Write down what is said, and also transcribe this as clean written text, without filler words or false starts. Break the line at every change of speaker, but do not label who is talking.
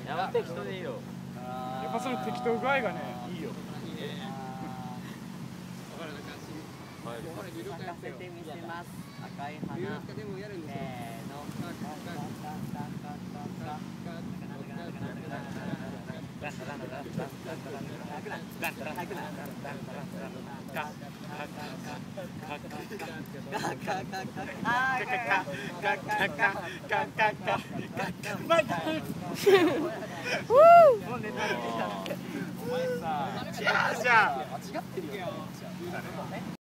やば適当でいいよ。
やっぱその適当具合がね、いいよ。
咲かせてみせます。赤い花。せーの。
じゃあ。
間違ってるよ。